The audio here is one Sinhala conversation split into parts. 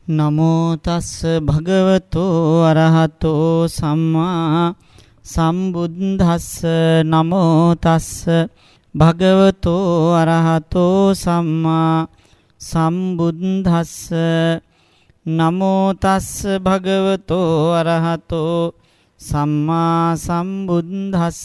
නමෝ තස්ස භගවතෝ අරහතෝ සම්මා සම්බුද්දස්ස නමෝ තස්ස භගවතෝ අරහතෝ සම්මා සම්බුද්දස්ස නමෝ තස්ස භගවතෝ අරහතෝ සම්මා සම්බුද්දස්ස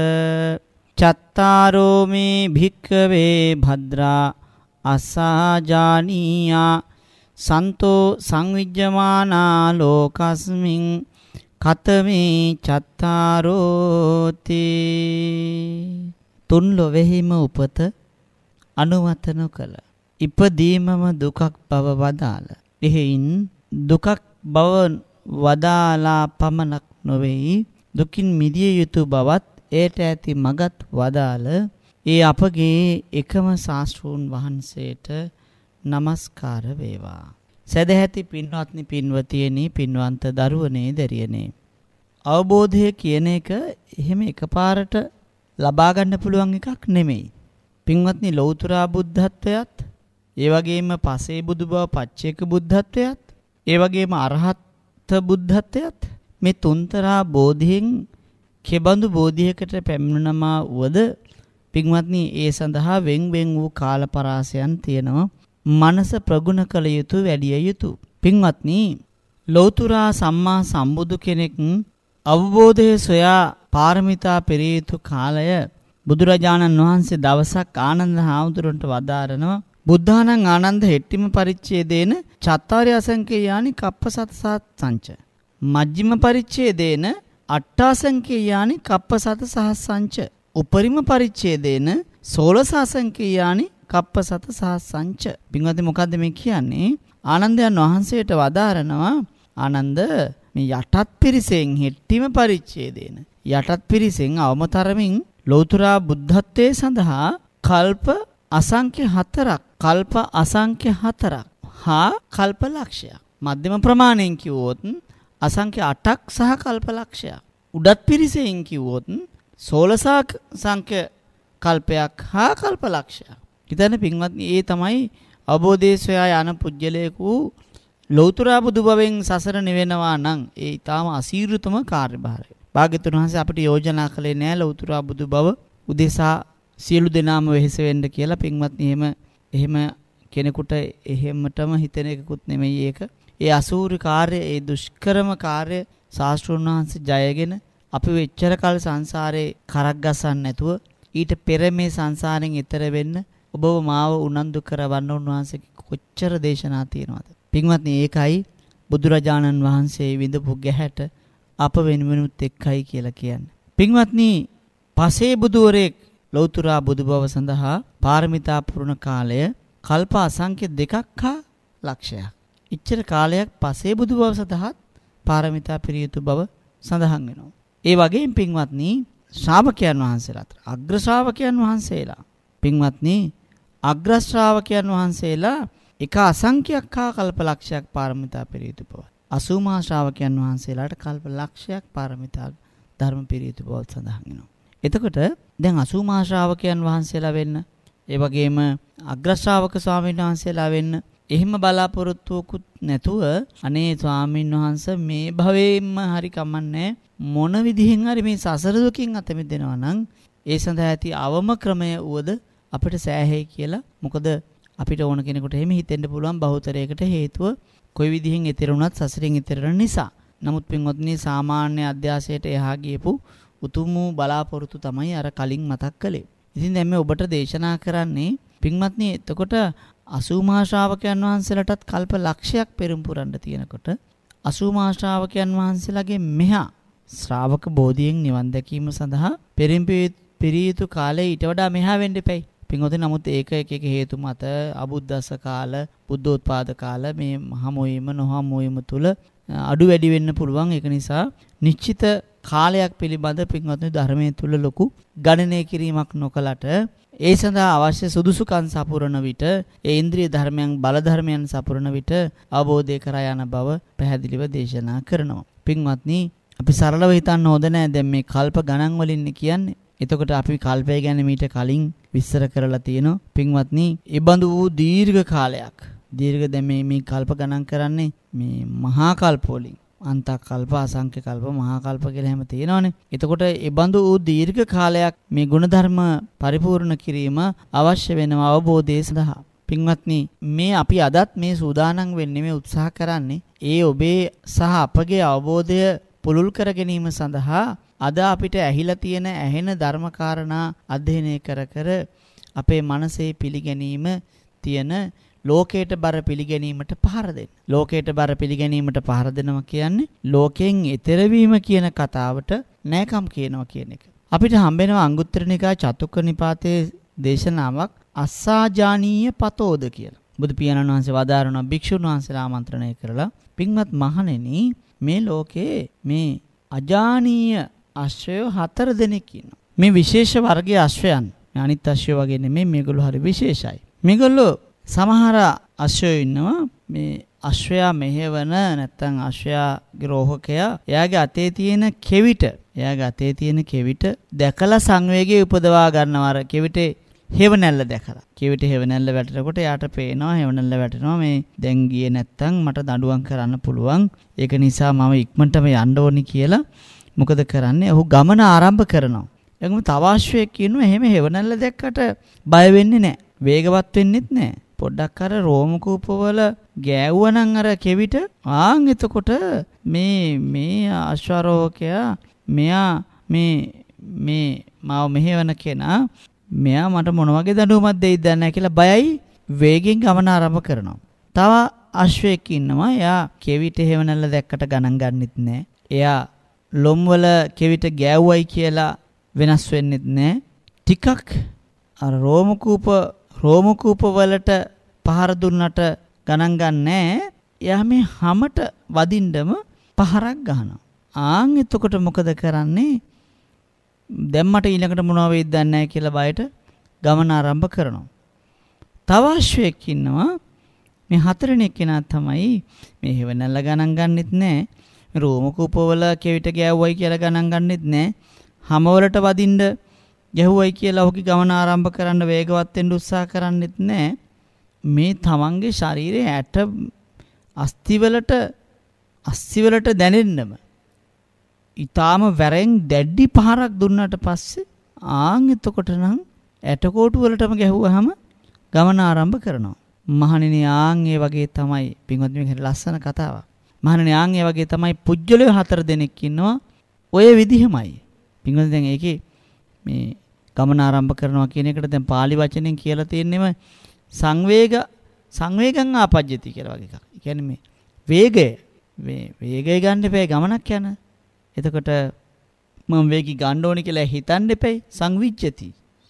චත්තාරෝ මේ භික්ඛවේ භද්‍රා අසාජානීයා සන්තෝ සංවිජ්ජමානා ලෝකස්මින් කතමේ චත්තාරෝති. තුන් ලොවෙහිම උපත අනුමත නොකළ ඉපදීමම දුකක් බව වදාළ. එහෙයින් දුකක් බව වදාලා පමණක් නොවේයි, දුකින් මිදිය යුතු බවත් ඒට ඇති මගත් වදාළ ඒ අපගේ එකම ශාස්ත්‍රූන් වහන්සේට නමස්කාර වේවා. සදැහැති පින්වත්නි, පින්වතියනි, පින්වන්ත දරුවනේ, දැරියනේ, අවබෝධය කියන එක එහෙම එකපාරට ලබා ගන්න පුළුවන් එකක් නෙමෙයි. පින්වත්නි, ලෞතුරා බුද්ධත්වයත්, ඒ වගේම පසේ බුදු බව පච්චේක බුද්ධත්වයත්, ඒ වගේම අරහත් බුද්ධත්වයත් මේ තුන්තරා බෝධියෙන් කෙබඳු බෝධියකට පැමිණෙනවා වද පින්වත්නි, ඒ සඳහා වෙන් වූ කාල පරාසයන් තියෙනවා. මනස ප්‍රගුණ කළ යුතු, වැඩිය යුතු. පින්වත්නි, ලෞතුරා සම්මා සම්බුදු කෙනෙක් අවබෝධය සොයා පාරමිතා පෙරිය යුතු කාලය බුදුරජාණන් වහන්සේ දවසක් ආනන්ද හාමුදුරන්ට වදාරනවා. බුද්ධානං ආනන්ද හෙට්ටිම පරිච්ඡේදේන චත්තාරි අසංකේයානි කප්පසත සංච මජ්ක්‍ධිම පරිච්ඡේදේන අට්ඨාසංකේයානි කප්පසත සහස්සංච උපරිම පරිච්ඡේදේන 16 අසංකේයානි කප්පසත සහස්සංච. පින්වත්නි, මොකද්ද මේ කියන්නේ? ආනන්දයන් වහන්සේට වදාරනවා, ආනන්ද, මේ යටත් පිරිසෙන් හෙට්ටිම පරිච්ඡේදේන යටත් පිරිසෙන් අවමතරමින් ලෞතුරා බුද්ධත්වයේ සඳහා කල්ප අසංඛ්‍ය 4ක් හා කල්ප ලක්ෂයක්. මධ්‍යම ප්‍රමාණයෙන් කිව්වොත් අසංඛ්‍ය 8ක් සහ කල්ප ලක්ෂයක්. උඩත් පිරිසෙන් කිව්වොත් 16 සංඛ්‍ය කල්පයක් හා කල්ප ලක්ෂයක්. ඉතින් පින්වත්නි, ඒ තමයි අවබෝධයේ සොයා යන පුජ්‍යලයකු ලෞතුරා බුදු බවෙන් සසර නිවෙනවා නම් ඒ ඊටාම අසීරුතම කාර්යභාරය. භාග්‍යතුන් වහන්සේ අපිට යෝජනා කළේ නෑ ලෞතුරා බුදු බව උදෙසා සියලු දෙනාම වෙහෙස වෙන්න කියලා. පින්වත්නි, එහෙම කෙනෙකුට එහෙමටම හිතෙන එකකුත් නෙමෙයි ඒක. ඒ අසූරි කාර්ය, ඒ දුෂ්කරම කාර්ය ශාස්ත්‍රඥ වහන්සේ ජයගෙන අපි වෙච්චර කල සංසාරේ කරක් ගසන්න නැතුව ඊට පෙර මේ සංසාරයෙන් එතර වෙන්න ඔබව මාව උනන්දු කරවන්න උන්වහන්සේගේ කොච්චර දේශනා තියෙනවද? පින්වත්නි, ඒකයි බුදුරජාණන් වහන්සේ විඳපු ගැහැට අප වෙනුවෙනුත් එක්කයි කියලා කියන්නේ. පින්වත්නි, පසේ බුදුවරයෙක් ලෞතුරා බුදු බව සඳහා පාරමිතා පුරණ කාලය කල්ප අසංඛ්‍ය 2ක් හා ලක්ෂයක්. ඉච්ඡර කාලයක් පසේ බුදු බව සඳහා පාරමිතා පිරිය යුතු බව සඳහන් වෙනවා. ඒ වගේම පින්වත්නි, ශ්‍රාවකයන් වහන්සේලා අතර අග්‍ර ශ්‍රාවකයන් වහන්සේලා, පින්වත්නි, අග්‍ර ශ්‍රාවකයන් වහන්සේලා එක අසංඛ්‍යයක් හා කල්ප ලක්ෂයක් පාරමිතා පිරිය යුතු බව. 80 මහා ශ්‍රාවකයන් වහන්සේලාට කල්ප ලක්ෂයක් පාරමිතා ධර්ම පිරිය යුතු බව සඳහන් වෙනවා. එතකොට දැන් 80 මහා ශ්‍රාවකයන් වහන්සේලා වෙන්න, ඒ වගේම අග්‍ර ශ්‍රාවක ස්වාමීන් වහන්සේලා වෙන්න එහෙම බලාපොරොත්තුවකුත් නැතුව, අනේ ස්වාමීන් වහන්සේ මේ භවයෙන්ම හරි කමන්නේ මොන විදිහෙන් හරි මේ සසර දුකින් අත මිදෙනවා නම් ඒ සඳහා ඇති අවම ක්‍රමය උවද අපිට සෑහෙයි කියලා. මොකද අපිට ඕන කෙනෙකුට එහෙම හිතෙන්න පුළුවන් බහුතරයකට හේතුව කොයි විදිහෙන් ඈතර වුණත් සසරින් ඈතර නිසා. නමුත් පින්වත්නි, සාමාන්‍ය අධ්‍යාසයට එහා ගියපු උතුම් බලාපොරොත්තු තමයි අර කලින් මතක් කළේ. ඉතින් දැන් මේ ඔබට දේශනා කරන්නේ පින්වත්නි, එතකොට 80 මහා ශ්‍රාවකයන් වහන්සේලාටත් කල්ප ලක්ෂයක් පෙරම් පුරන්න තියෙනකොට 80 මහා ශ්‍රාවකයන් වහන්සේලාගේ මෙහා ශ්‍රාවක බෝධියෙන් නිවන් දැකීම සඳහා පෙරම් පිරිය යුතු කාලේ ඊට වඩා මෙහා වෙන්න එපයි. පින්වත්නි, නමුත් ඒක එක හේතු මත අබුද්දස්ස කාල, බුද්ධෝත්පාද කාල මේ මහමොයීම නොහමොයීම තුල අඩු වැඩි වෙන්න පුළුවන්. ඒක නිසා නිශ්චිත කාලයක් පිළිබඳ පින්වත්නි ධර්මයේ තුල ලොකු ගණනය කිරීමක් නොකලට ඒ සඳහා අවශ්‍ය සුදුසුකම් සපුරන විට ඒ ඉන්ද්‍රිය ධර්මයන් බල ධර්මයන් සපුරන විට අවබෝධය කරා යන බව පැහැදිලිව දේශනා කරනවා. පින්වත්නි, අපි සරලව හිතන්න හොඳ නෑ. දැන් මේ කල්ප ගණන් වලින් කියන්නේ. එතකොට අපි කල්පය ගැන මීට කලින් විස්තර කරලා තියෙනවා. පින්වත්නි, ඒ බඳු වූ දීර්ඝ කාලයක් දීර්ඝ දැන් මේ කල්ප ගණන් කරන්නේ මේ මහා කල්ප වලින්. අන්ත කල්ප, අසංඛ්‍ය කල්ප, මහා කල්ප කියලා හැම තියෙනවනේ. එතකොට ඒ බඳු දීර්ඝ කාලයක් මේ ගුණධර්ම පරිපූර්ණ කිරීම අවශ්‍ය වෙනවා අවබෝධය සඳහා. පින්වත්නි, මේ අපි අදත් මේ සූදානම් වෙන්නේ මේ උත්සාහ කරන්නේ ඒ ඔබේ සහ අපගේ අවබෝධය පුළුල් කර ගැනීම සඳහා අද අපිට ඇහිලා තියෙන ඇහෙන ධර්මකාරණා අධ්‍යයනය කර අපේ මනසේ පිළිගැනීම තියෙන ලෝකයට බර පිළිගැනීමට පහර දෙන්න. ලෝකයට බර පිළිගැනීමට පහර දෙනවා කියන්නේ ලෝකයෙන් ඈතර වීම කියන කතාවට නෑකම් කියනවා කියන එක. අපිට හම්බෙනවා අංගුත්තර නිකාය චතුක්ක නිපාතයේ දේශනාවක් අස්සාජානීය පතෝද කියලා. බුදු පියාණන් වහන්සේ වදාරනවා භික්ෂුන් වහන්සේලා ආමන්ත්‍රණය කරලා, පින්වත් මහණෙනි, මේ ලෝකේ මේ අජානීය අශ්වයෝ 4 දෙනෙක් ඉන්නවා. මේ විශේෂ වර්ගයේ අශ්වයන් අනිත් අශ්වයෝ වගේ නෙමෙයි, මේගොල්ලෝ හරි විශේෂයි. මේගොල්ලෝ සමහර අශ්වයෝ ඉන්නවා මේ අශ්වයා මෙහෙවන නැත්නම් අශ්වයාගේ රෝහකයා එයාගේ අතේ තියෙන කෙවිට දැකලා සංවේගය උපදවා ගන්නවා. අර කෙවිටේ හේවණැල්ල දැකලා. කෙවිටේ හේවණැල්ල වැටෙනකොට එයාට පේනවා හේවණැල්ල වැටෙනවා, මේ දැන් ගියේ නැත්නම් මට දඬුවම් කරන්න පුළුවන්. ඒක නිසා මම ඉක්මනටම යන්න ඕනි කියලා මොකද කරන්නේ? ඔහු ගමන ආරම්භ කරනවා. එගොම තව අශ්වයෙක් ඉන්නවා එහෙම හේවණැල්ල දැක්කට බය වෙන්නේ නැහැ. වේගවත් වෙන්නෙත් නැහැ. පොඩ්ඩක් අර රෝමකූපවල ගෑවුවනම් අර කෙවිට එතකොට මේ අශ්වාරෝහකයා මෙයා මේ මාව මෙහෙවන කෙනා මෙයා මට මොන වගේ දඬුවමක් දෙයිද දන්නේ නැහැ කියලා බයයි වේගෙන් ගමන ආරම්භ කරනවා. තව අශ්වයෙක් ඉන්නවා. එයා කෙවිට හේවණල්ල දැක්කට ගණන් ගන්නෙත් නැහැ. එයා ලොම් වල කෙවිට ගෑවුවයි කියලා වෙනස් වෙන්නෙත් නැහැ. ටිකක් අර රෝමකූප වලට පහර දුන්නට ගණන් ගන්නෑ. එයා මේ හැමට වදින්නම පහරක් ගහනවා. එතකොට මොකද කරන්නේ? දැන් මට ඊළඟට මොනවා වෙයිද දන්නේ නැහැ කියලා බයට ගමන ආරම්භ කරනවා. තව අශ්වයෙක් ඉන්නවා. මේ 4 වෙනි කෙනා තමයි මේ හේවණල්ල ගණන් ගන්නෙත් නැහැ. මේ රෝමකූපවල කෙවිට ගෑවුවයි කියලා ගණන් ගන්නෙත් නැහැ. හැම වලට වදින්න ගැහුවයි කියලා ඔහුගේ ගමන ආරම්භ කරන්න වේගවත් වෙන්න උත්සාහ කරන්නෙත් නැහැ. මේ තමන්ගේ ශරීරයේ ඇට අස්තිවලට දැනෙන්නම ඊටාම වැරෙන් දැඩි පහරක් දුන්නාට පස්සේ එතකොට නම් ඇටකොටු වලටම ගැහුවාම ගමන ආරම්භ කරනවා. මහණෙනි, ඒ වගේ තමයි පින්වත් මේක ලස්සන කතාවක්. මහණෙනි, ඒ වගේ තමයි පුජ්‍යලයෝ 4 දෙනෙක් ඉන්නවා. ඔය විදිහමයි. පින්වත් දැන් ඒකේ මේ ගමන ආරම්භ කරනවා කියන එකට දැන් පාලි වචනෙන් කියලා තියෙන්නේම සංවේගං ආපජ්ජති කියලා වගේ එකක්. ඒ කියන්නේ මේ වේගය ගන්න එපා ගමනක් යන. එතකොට මම වේගي ගන්න ඕනි කියලා හිතන්න එපා. සංවිජ්ජති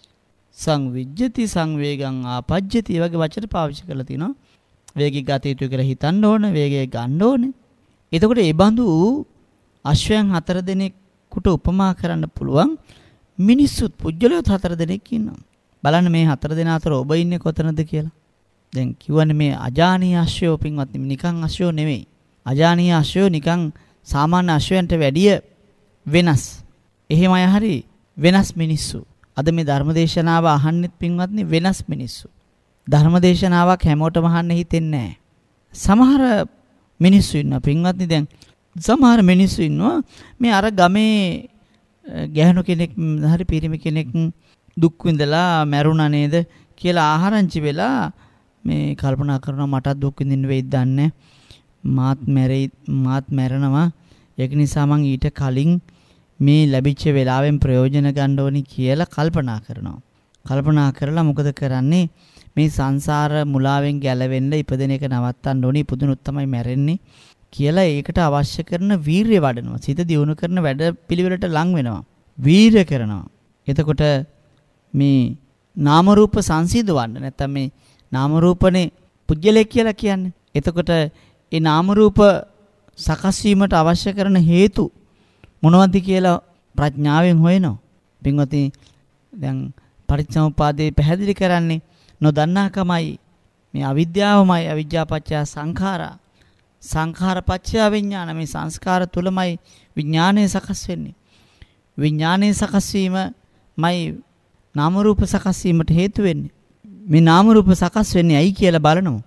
සංවේගං ආපජ්ජති වගේ වචන පාවිච්චි කරලා තිනවා. වේගي ගත යුතු කියලා හිතන්න ඕන, වේගය ගන්න ඕනේ. එතකොට ඒ බඳු අශ්වයන් 4 දෙනෙකුට උපමා කරන්න පුළුවන් මිනිස්සුත් පුජ්‍යලයෝ 4 දෙනෙක් ඉන්නවා. බලන්න මේ 4 දෙනා අතර ඔබ ඉන්නේ කොතනද කියලා. දැන් කියවනේ මේ අජානීය අශ්වයෝ පින්වත්නි නිකන් අශ්වයෝ නෙවෙයි. අජානීය අශ්වයෝ නිකන් සාමාන්‍ය අශ්වයන්ට වැඩිය වෙනස්. එහෙම අය හරි වෙනස් මිනිස්සු. අද මේ ධර්මදේශනාව අහන්නෙත් පින්වත්නි වෙනස් මිනිස්සු. ධර්මදේශනාවක් හැමෝටම අහන්න හිතෙන්නේ නැහැ. සමහර මිනිස්සු ඉන්නවා පින්වත්නි. දැන් සමහර මිනිස්සු ඉන්නවා මේ අර ගමේ ගැහණු කෙනෙක් හරි පිරිමි කෙනෙක් දුක් විඳලා මැරුණා නේද කියලා ආහාරංචි වෙලා මේ කල්පනා කරනවා මටත් දුක් විඳින්න වෙයිද දන්නේ මාත් මැරෙනවා. ඒක නිසා මං ඊට කලින් මේ ලැබිච්ච වෙලාවෙන් ප්‍රයෝජන ගන්න ඕනි කියලා කල්පනා කරනවා. කල්පනා කරලා මොකද කරන්නේ? මේ සංසාර මුලාවෙන් ගැලවෙන්න ඉපදෙන එක නවත්තන්න ඕනි. ඉපදුනොත් තමයි මැරෙන්නේ කියලා ඒකට අවශ්‍ය කරන වීරිය වඩනවා. සිත දියුණු කරන වැඩ පිළිවෙලට ලං වෙනවා. වීරිය කරනවා. එතකොට මේ නාම රූප සංසිඳවන්න නැත්නම් මේ නාම රූපනේ පුජ්‍යලේ කියලා කියන්නේ. එතකොට ඒ නාම රූප සකස් වීමට අවශ්‍ය කරන හේතු මොනවද කියලා ප්‍රඥාවෙන් හොයනවා. පින්වත්නි දැන් පටිච්චසමුප්පාදේ පැහැදිලි කරන්නේ නොදන්නාකමයි, මේ අවිද්‍යාවමයි. අවිද්‍යාපච්චය සංඛාරා, සංඛාරපච්චය විඥාන. මේ සංස්කාර තුලමයි විඥානය සකස් වෙන්නේ. විඥානයේ සකස් වීමමයි නාම රූප සකස් වීමට හේතු වෙන්නේ. මේ නාම රූප සකස් වෙන්නේ ඇයි කියලා බලනවා.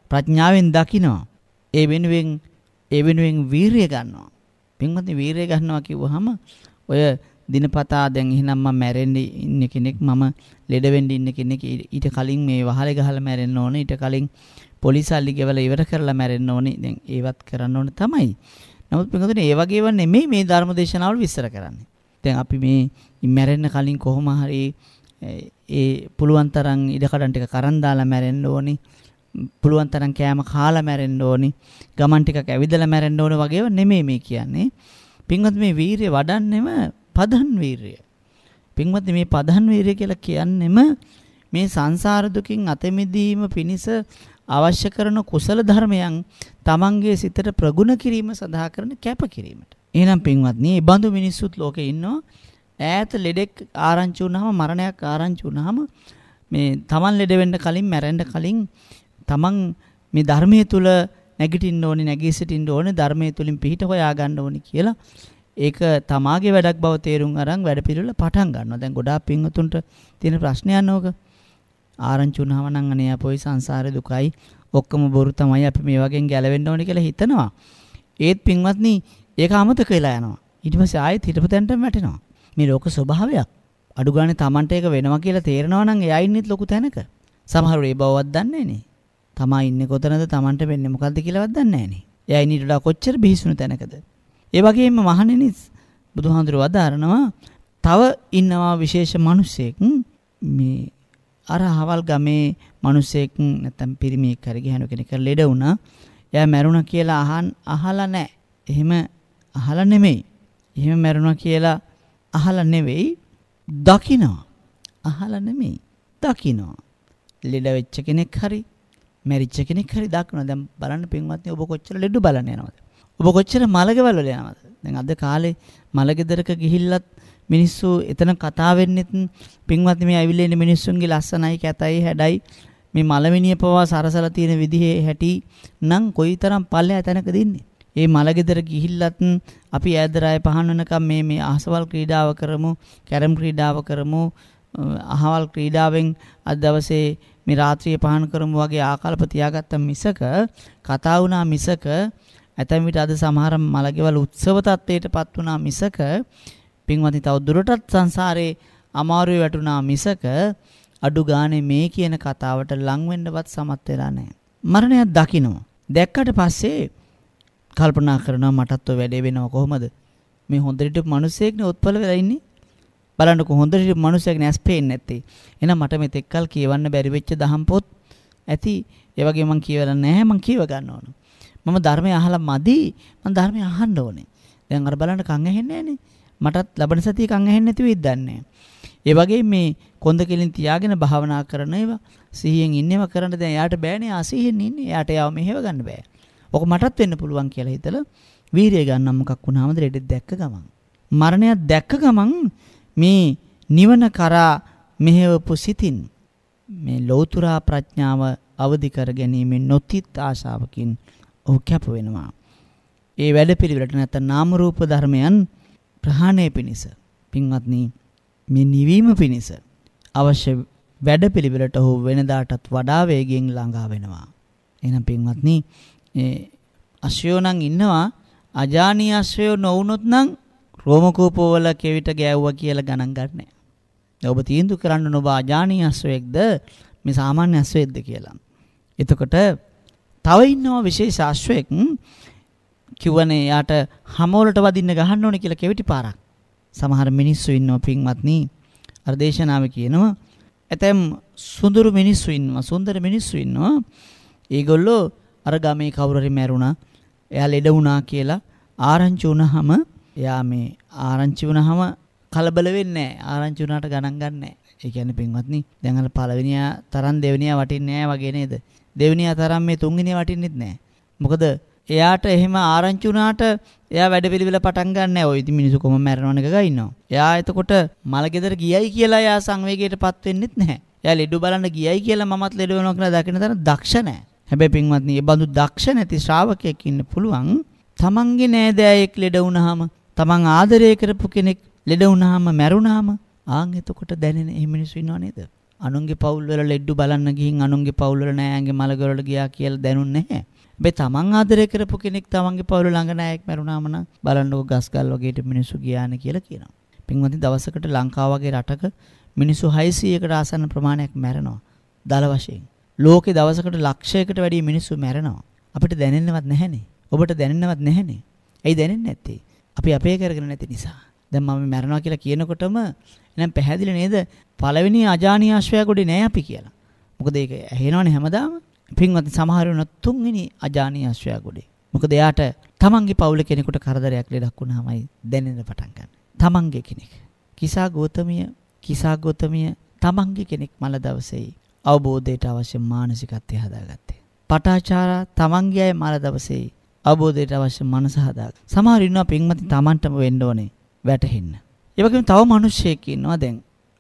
ප්‍රඥාවෙන් දකිනවා. ඒ වෙනුවෙන් වීරිය ගන්නවා. පින්වත්නි වීරිය ගන්නවා කිව්වහම ඔය දිනපතා දැන් එහෙනම් මම මැරෙන්න ඉන්න කෙනෙක්, මම ලෙඩ වෙන්න ඉන්න කෙනෙක්, ඊට කලින් මේ වහලේ ගහලා මැරෙන්න ඕනේ, ඊට කලින් පොලිස් අල්ලි ගෙවලා ඉවර කරලා මැරෙන්න ඕනේ. දැන් ඒවත් කරන්න ඕනේ තමයි. නමුත් පින්වත්නි ඒ වගේව නෙමෙයි මේ ධර්ම දේශනාවල විස්තර කරන්නේ. දැන් අපි මේ මැරෙන්න කලින් කොහොම හරි ඒ පුළුවන් තරම් ඉඩකඩම් ටික කරන් දාලා මැරෙන්න ඕනේ. පුළුවන් තරම් කෑම කාලා මැරෙන්න ඕනේ. ගමන් ටිකක් ඇවිදලා මැරෙන්න ඕනේ වගේව නෙමෙයි මේ කියන්නේ. පින්වත්නි මේ වීරිය වඩන්නෙම පදන් වීරිය. පින්වත්නි මේ පදන් වීරිය කියලා කියන්නෙම මේ සංසාර දුකින් අත මිදීම පිණිස අවශ්‍ය කරන කුසල ධර්මයන් තමන්ගේ සිතට ප්‍රගුණ කිරීම සඳහා කරන කැප කිරීමට. එහෙනම් පින්වත්නි මේ බඳු මිනිස්සුත් ලෝකේ ඉන්නවා. ඈත ලෙඩෙක් ආරංචි වුණාම, මරණයක් ආරංචි වුණාම මේ තමන් ලෙඩ වෙන්න කලින්, මැරෙන්න කලින් තමන් මේ ධර්මයේ තුල නැගිටින්න ඕනේ, නැගී සිටින්න ඕනේ, ධර්මයේ තුලින් පිහිට හොයා ගන්න ඕනේ කියලා ඒක තමාගේ වැඩක් බව තේරුම් අරන් වැඩ පිළිවෙල පටන් ගන්නවා. දැන් ගොඩාක් පින්වතුන්ට තියෙන ප්‍රශ්නයක් නෝක. ආරංචි වුණාම නම් අනේ අපෝයි සංසාරේ දුකයි, ඔක්කොම බොරු තමයි, අපි මේ වගේ ගැලවෙන්න ඕනේ කියලා හිතනවා. ඒත් පින්වත්නි ඒක අමතක වෙලා යනවා. ඊට පස්සේ ආයෙත් හිටපතෙන්ටම වැටෙනවා. මේ ලෝක ස්වභාවයක්. අඩු ගානේ Tamanට ඒක වෙනවා කියලා තේරෙනවා නම් එයා ඉන්නෙත් ලොකු තැනක. සමහරව ඒ බවවත් දන්නේ නැහැ. තමා ඉන්නේ කොතනද, Tamanට වෙන්නේ මොකද්ද කියලාවත් දන්නේ නැහැ. එයා ඉන්නට වඩා කොච්චර බිහිසුණු තැනකද. ඒ වගේම මහණෙනි බුදුහාඳුර වදාරනවා තව ඉන්නවා විශේෂ මිනිසෙක් මේ අර හවල් ගමේ මිනිසෙක් නැත්තම් පිරිමියෙක් හරි ගහන කෙනෙක් ලෙඩ වුණා. එයා මැරුණා කියලා අහලා නැහැ. එහෙම අහලා නෙමෙයි. එහෙම මැරුණා කියලා අහලා නෙවෙයි, දකිනවා. අහලා නෙමෙයි, දකිනවා. ලෙඩ වෙච්ච කෙනෙක් හරි මැරිච්ච කෙනෙක් හරි දක්නවා. දැන් බලන්න පින්වත්නි ඔබ කොච්චර ලෙඩ බලන්න යනවද? ඔබ කොච්චර මලගෙවල් වල යනවද? දැන් අද කාලේ මලගෙදරක ගිහිල්ලත් මිනිස්සු එතන කතා වෙන්නෙත් පින්වත්නි මේ ඇවිල්ලා ඉන්න මිනිස්සුන්ගේ ලස්සනයි, කැතයි, හැඩයි, මේ මලමිනිය පවා සරසලා තියෙන විදිහේ හැටි නම් කොයිතරම් පල්ලෙහා තැනකද ඉන්නේ. ඒ මලගෙදර ගිහිල්ලත් අපි ඈදරාය පහන් වෙනකම් මේ අහසවල් ක්‍රීඩාව කරමු, කැරම් ක්‍රීඩාව කරමු, අහවල් ක්‍රීඩාවෙන් අද දවසේ මේ රාත්‍රියේ පහන් කරමු වගේ ආකල්ප තියාගත්ත මිසක, කතා වුණා මිසක, ඇතැම් විට අද සමහර මලගෙවල් උත්සව තත්ත්වයටපත් වුණා මිසක, පින්වත්නි තව දුරටත් සංසාරේ අමාරුවේ වැටුණා මිසක, අඩු ගානේ මේ කියන කතාවට ලං වෙන්නවත් සමත් වෙලා නැහැ. මරණයක් දකින්න. දැක්කට පස්සේ කල්පනා කරනවා මටත් ඔය වැඩේ වෙනව කොහොමද? මේ හොඳට මිනිස්සෙක්නේ උත්පල වෙලා ඉන්නේ. බලන්නකො හොඳට මිනිස්සෙක් නැස් පේන්නේ නැත්තේ. එහෙනම් මට මෙතෙක් කල් කියවන්න බැරි වෙච්ච දහම් පොත් ඇති. ඒ වගේ මං කියවලා නැහැ, මං කියව ගන්න ඕන. මම ධර්මය අහලා මදි, මං ධර්මය අහන්න ඕනේ. දැන් අර බලන්න කන් ඇහෙන්නේ නැහනේ. මටත් ලබන සතිය කන් ඇහෙන්නේ නැති වෙයිද දන්නේ. ඒ වගේ මේ කොන්ද කෙලින් තියාගෙන භාවනා කරන ඒවා, සිහියෙන් ඉන්නේවා කරන්න දැන් යාට බෑනේ, අසිහියෙන් ඉන්නේ. යාට යාව මෙහෙව ගන්න බෑ. ඔක මටත් වෙන්න පුළුවන් කියලා හිතලා වීරිය ගන්න මොකක් වුණාමද ලෙඩ දැක්ක ගමන්. මරණයක් දැක්ක ගමන් මේ නිවන කරා මෙහෙවපු සිතින් මේ ලෞතුරා ප්‍රඥාව අවදි කර ගැනීමෙන් නොතිත් ආශාවකින් ඔහු කැප වෙනවා. ඒ වැඩපිළිවෙලට නැත්නම් නාම රූප ධර්මයන් ප්‍රහාණය පිණිස, පින්වත්නි මේ නිවීම පිණිස අවශ්‍ය වැඩපිළිවෙලට ඔහු වෙනදාටත් වඩා වේගයෙන් ළඟා වෙනවා. එහෙනම් පින්වත්නි අශ්වයෝ නම් ඉන්නවා, අජානීය අශ්වයෝ නොවුනොත් නම් රෝමකූපවල කෙවිත ගෑවුවා කියලා ගණන් ගන්නෑ. ඔබ තීන්දුව කරන්න ඔබ අජානීය අශ්වයෙක්ද මේ සාමාන්‍ය අශ්වයෙක්ද කියලා. එතකොට තව ඉන්නවා විශේෂ අශ්වයෙක් කිව්වනේ යාට හැම වලට වදින්න ගහන්න ඕනේ කියලා කෙවිති පාරක්. සමහර මිනිස්සු ඉන්නවා පින්වත්නි, අර දේශනාවේ කියනවා ඇතැම් සුන්දර මිනිස්සු ඉන්නවා. ඒගොල්ලෝ අර ගමේ කවුරු හරි මැරුණා, එයා ලෙඩ වුණා කියලා ආරංචි වුණාම එයා මේ ආරංචි වුණාම කලබල වෙන්නේ නැහැ. ආරංචි වුණාට ගණන් ගන්න නැහැ. ඒ කියන්නේ පින්වත්නි දැන් අර පළවෙනියා තරම් දෙවෙනියා වටින්නේ නැහැ වගේ නේද? දෙවෙනියා තරම් මේ තුන්වෙනියා වටින්නෙත් නැහැ. මොකද එයාට එහෙම ආරංචි වුණාට එයා වැඩපිළිවෙල පටන් ගන්න නැහැ. ඔය ඉතින් මිනිස්සු කොහොම මැරෙනවන එක ගයින්නවා. එයා එතකොට මල ගෙදර ගියයි කියලා එයා සංවේගයටපත් වෙන්නෙත් නැහැ. එයා ලෙඩ බලන්න ගියයි කියලා මමත් ලෙඩ වෙනවා කියලා දකින්න තරම් දක්ෂ නැහැ. හැබැයි පින්වත්නි මේ බඳු දක්ෂ නැති ශ්‍රාවකයෙක් ඉන්න පුළුවන්. තමන්ගේ නෑදෑයෙක් ලෙඩ වුණාම, තමන් ආදරය කරපු කෙනෙක් ලෙඩ වුණාම, මැරුණාම ආන් එතකොට දැනෙන එහෙම මිනිස්සු ඉන්නව නේද? අනුන්ගේ පවුල් වල ලෙඩ්ඩු බලන්න ගිහින් අනුන්ගේ පවුල් වල නෑයන්ගේ මලගොර වල ගියා කියලා දැනුන්නේ නැහැ. හැබැයි තමන් ආදරය කරපු කෙනෙක් තමන්ගේ පවුල ළඟ නෑයෙක් මැරුණාම නම් බලන්නකො ගස්ගල් වගේට මිනිස්සු ගියානේ කියලා කියනවා. පින්වත්නි දවසකට ලංකාව වගේ රටක මිනිස්සු 600කට ආසන්න ප්‍රමාණයක් මැරෙනවා. දල වශයෙන්. ලෝකේ දවසකට ලක්ෂයකට වැඩි මිනිස්සු මැරෙනවා. අපිට දැනෙන්නවත් නැහැනේ. ඔබට දැනෙන්නවත් නැහැනේ. ඇයි දැනෙන්නේ නැත්තේ? අපි අපේ කරගෙන නැති නිසා. දැන් මම මැරෙනවා කියලා කියනකොටම එහෙනම් පැහැදිලි නේද? පළවෙනි අජානීය ආශ්‍රයගොඩේ නෑ අපි කියලා. මොකද ඒක ඇහෙනවනේ හැමදාම. පින්වත්නි සමහර වෙලාවට තුන්වෙනි අජානීය ආශ්‍රයගොඩේ. මොකද එයාට තමන්ගේ පවුල කෙනෙකුට කරදරයක් ලෙඩක් වුණාමයි දැනෙන්න පටන් ගන්න. තමන්ගේ කෙනෙක්. කිසා ගෝතමිය තමන්ගේ කෙනෙක් මල දවසේ අවබෝධයට අවශ්‍ය මානසිකත්වය හදාගත්තේ. පටාචාරා තමන්ගේ අය මල දවසේ අවබෝධයට අවශ්‍ය මනස හදාගත්තා. සමහර ඉන්නවා පින්වත්නි තමන්ටම වෙන්න ඕනේ වැටහෙන්න. ඒ වගේම තව මිනිස්සෙක් ඉන්නවා දැන්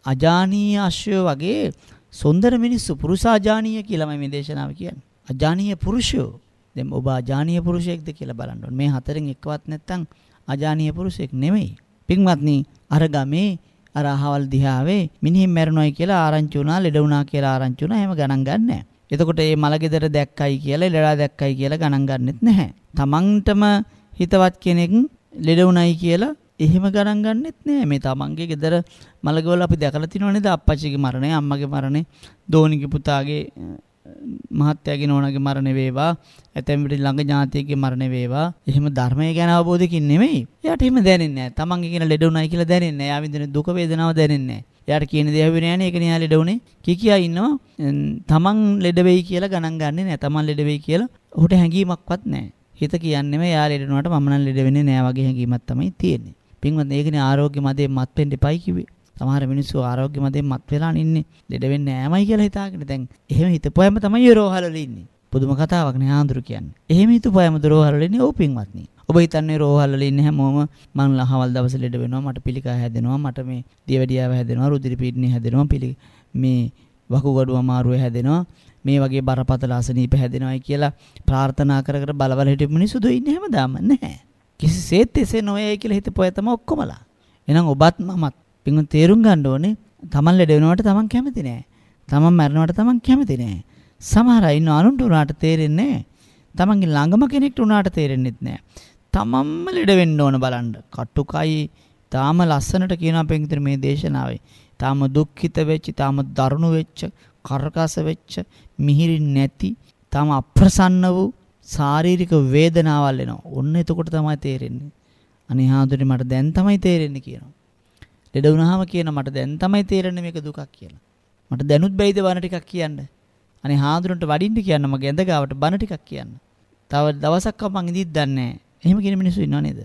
අජානීය ආශ්‍රය වගේ සුන්දර මිනිස්සු පුරුෂාජානීය කියලා මේ දේශනාව කියන්නේ. අජානීය පුරුෂයෝ. දැන් ඔබ අජානීය පුරුෂයෙක්ද කියලා බලන්න ඕනේ. මේ හතරෙන් එකවත් නැත්තම් අජානීය පුරුෂයෙක් නෙමෙයි. පින්වත්නි අර ගමේ අර අහවල් දිහාවේ මිනිහෙක් මැරුණායි කියලා ආරංචි වුණා, ලෙඩ වුණා කියලා ආරංචි වුණා. එහෙම ගණන් ගන්නෑ. එතකොට මේ මලගෙදර දැක්කයි කියලා, ලෙඩා දැක්කයි කියලා ගණන් ගන්නෙත් නැහැ. තමන්ටම හිතවත් කෙනෙක් ලෙඩ වුණයි කියලා එහෙම ගණන් ගන්නෙත් නෑ. මේ තමන්ගේ ගෙදර මලගවල අපි දැකලා තියෙනව නේද? අප්පච්චිගේ මරණය, අම්මගේ මරණය, දෝනිගේ පුතාගේ මහත්තයාගේ නෝනාගේ මරණය වේවා, ඇතැම් විට ළඟ ඥාතියෙක්ගේ මරණය වේවා. එහෙම ධර්මය ගැන අවබෝධකින් නෙමෙයි. එයාට එහෙම දැනෙන්නේ නෑ. තමන්ගේ කියන ලෙඩ වුණයි කියලා දැනෙන්නේ නෑ. එයා විඳින දුක වේදනාව දැනෙන්නේ නෑ. එයාට කියන දේ ඇහුවේ නෑනේ. ඒක නේ ලෙඩ වුණේ. කියා ඉන්නවා. තමන් ලෙඩ වෙයි කියලා ගණන් ගන්නෙ නෑ. තමන් ලෙඩ වෙයි කියලා ඔහුට හැඟීමක්වත් නෑ. හිත කියන්නේම එයා ලෙඩ වුණාට මම නම් ලෙඩ වෙන්නේ නෑ වගේ හැඟීමක් තමයි තියෙන්නේ. පින්වත්නි ඒකනේ ආරෝග්‍ය මදේ මත් වෙන්න එපයි කිව්වේ. සමහර මිනිස්සු ආරෝග්‍ය මදේ මත් වෙලා ඉන්නේ ලෙඩ වෙන්නේ නෑමයි කියලා හිතාගෙන. දැන් එහෙම හිතපුවම තමයි රෝහලවල ඉන්නේ. පුදුම කතාවක් නේ ආඳුරු කියන්නේ. එහෙම හිතපුවම රෝහලවල ඉන්නේ ඕ පින්වත්නි. ඔබ හිතන්නේ රෝහලවල ඉන්නේ හැමෝම මං ලහවල් දවසේ ලෙඩ වෙනවා, මට පිළිකා හැදෙනවා, මට මේ දියවැඩියාව හැදෙනවා, රුධිර පීඩනය හැදෙනවා, මේ වකුගඩු අමාරුව හැදෙනවා, මේ වගේ බරපතල අසනීප හැදෙනවායි කියලා ප්‍රාර්ථනා කර කර බලවල හිටපු මිනිස්සු දෝ ඉන්නේ හැමදාම නැහැ. කිසිසේත් එසේ නොවේයි කියලා හිතපොය තමයි ඔක්කොමලා. එහෙනම් ඔබත් මමත් පින්වත්නි තේරුම් ගන්න ඕනේ තමන් ලෙඩ වෙනවට තමන් කැමති නෑ. තමන් මැරෙනවට තමන් කැමති නෑ. සමහර අය ඉන්න අනුන්ට උනාට තේරෙන්නේ නෑ. තමන්ගේ ළඟම කෙනෙක්ට උනාට තේරෙන්නෙත් නෑ. තමන්ම ලෙඩ වෙන්න ඕන බලන්න. කටුකයි තාම ලස්සනට කියනවා පින්වත්නි මේ දේශනාවේ. තාම දුක්ඛිත වෙච්ච, තාම දරුණු වෙච්ච, කරකස වෙච්ච, මිහිරි නැති, තාම අප්‍රසන්න වූ ශාරීරික වේදනාවල් එනවා. ඔන්න එතකොට තමයි තේරෙන්නේ. අනේ හාමුදුරනේ මට දැන් තමයි තේරෙන්නේ කියනවා. ලෙඩ වුණාම කියන මට දැන් තමයි තේරෙන්නේ මේක දුකක් කියලා. මට දැනුත් බැයිද බන ටිකක් කියන්න. අනේ හාමුදුරන්ට වඩින්න කියන්න මගේ ඇඳ ගාවට බන ටිකක් කියන්න. තව දවසක් මං ඉඳිත් දන්නේ නැහැ. එහෙම කියන මිනිස්සු ඉන්නව නේද?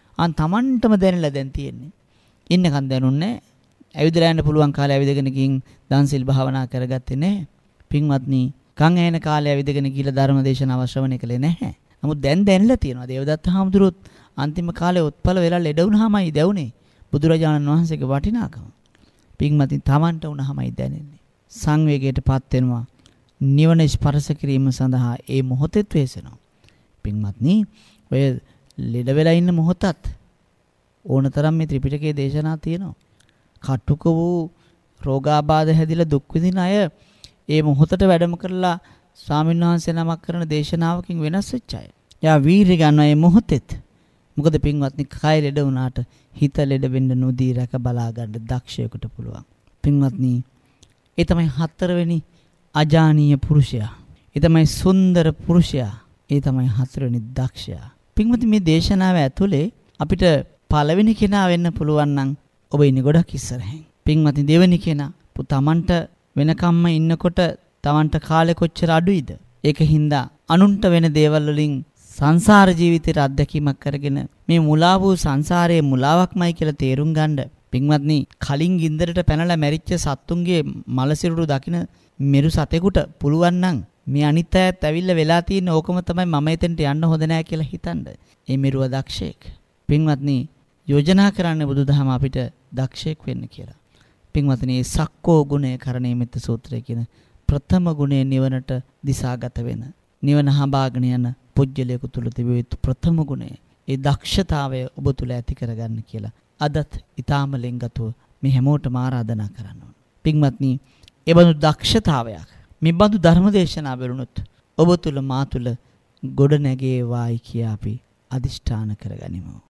තමන්ටම දැනෙලා දැන් තියෙන්නේ. ඉන්නකන් දැනුන්නේ ඇවිදලා යන්න පුළුවන් කාලේ ඇවිදගෙන ගින් දන්සිල් භාවනා කරගත්තේ නැහැ. පින්වත්නි කන් ඇහෙන කාලේ ඇවිදගෙන ගිහලා ධර්ම දේශනාව ශ්‍රවණය කළේ නැහැ. නමුත් දැන් දැනලා තියෙනවා. දේවදත්ත හාමුදුරුවොත් අන්තිම කාලේ උත්පල වෙලා ලෙඩ වුණාමයි දැවුනේ. බුදුරජාණන් වහන්සේගේ වටිනාකම. පින්වත්නි තමන්ට වුණාමයි දැනෙන්නේ. සංවේගයටපත් වෙනවා. නිවන ස්පර්ශ කිරීම සඳහා ඒ මොහොතෙත් වෙසෙනවා. පින්වත්නි ඔය ලෙඩ වෙලා ඉන්න මොහොතත් ඕනතරම් මේ ත්‍රිපිටකයේ දේශනා තියෙනවා. කටුක වූ රෝගාබාධ හැදිලා දුක් විඳින අය ඒ මොහොතට වැඩම කරලා ස්වාමීන් වහන්සේ නමක් කරන දේශනාවකින් වෙනස් වෙච්ච අය. යා වීරිය ගන්නවා මේ මොහොතෙත්. මොකද පින්වත්නි කය ලෙඩ වුණාට හිත ලෙඩ වෙන්න නොදී රැක බලා ගන්න දක්ෂයෙකුට පුළුවන්. පින්වත්නි ඒ තමයි හතරවෙනි අජානීය පුරුෂයා. ඒ තමයි සුන්දර පුරුෂයා. ඒ තමයි හතරවෙනි දක්ෂයා. පින්වත්නි මේ දේශනාව ඇතුලේ අපිට පළවෙනි කෙනා වෙන්න පුළුවන් නම් ඔබ ඉන්නේ ගොඩක් ඉස්සරහින්. පින්වත්නි දෙවෙනි කෙනා තමන්ට වෙනකම්ම ඉන්නකොට තමන්ට කාලේ කොච්චර අඩුයිද? ඒකින්ද අනුන්ට වෙන දේවල් වලින් සංසාර ජීවිතේට අත්දැකීමක් කරගෙන මේ මුලා වූ සංසාරයේ මුලාවක්මයි කියලා තේරුම් ගන්න. පින්වත්නි කලින් ගින්දරට පැනලා මැරිච්ච සත්තුන්ගේ මලසිරුරු දකින මෙරු සතෙකුට පුළුවන් නම් මේ අනිත් අයත් ඇවිල්ලා වෙලා තියෙන ඕකම තමයි මම එතෙන්ට යන්න හොඳ නෑ කියලා හිතන්න. ඒ මෙරුව දක්ෂයෙක්. පින්වත්නි යෝජනා කරන්න බුදුදහම අපිට දක්ෂයෙක් වෙන්න කියලා. පින්වත්නි සක්කෝ ගුණය කරණීයමිත සූත්‍රය කියන ප්‍රථම ගුණය නිවනට දිශාගත වෙන නිවන හඹාගෙන යන පුජ්‍යලයක තුල තිබෙ යුතු ප්‍රථම ගුණය. ඒ දක්ෂතාවය ඔබ තුල ඇති කරගන්න කියලා අදත් ඊ타ම ලෙන්ගතුව මේ හැමෝටම ආරාධනා කරනවා. පින්වත්නි ඒ බඳු දක්ෂතාවයක් මේ බඳු ධර්මදේශනා වලුනොත් ඔබ තුල මා තුල ගොඩ නැගේවායි කියා අපි අදිෂ්ඨාන කරගනිමු.